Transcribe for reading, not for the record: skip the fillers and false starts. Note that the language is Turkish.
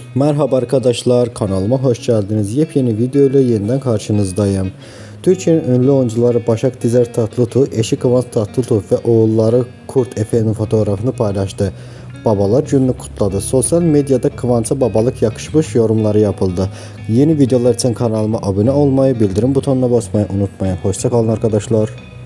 Merhaba arkadaşlar, kanalıma hoş geldiniz. Yepyeni video ile yeniden karşınızdayım. Türkiye'nin ünlü oyuncuları Başak Dizer Tatlıtuğ, eşi Kıvanç Tatlıtuğ ve oğulları Kurt Efe'nin fotoğrafını paylaştı. Babalar gününü kutladı. Sosyal medyada Kıvanç'a babalık yakışmış yorumları yapıldı. Yeni videolar için kanalıma abone olmayı, bildirim butonuna basmayı unutmayın. Hoşça kalın arkadaşlar.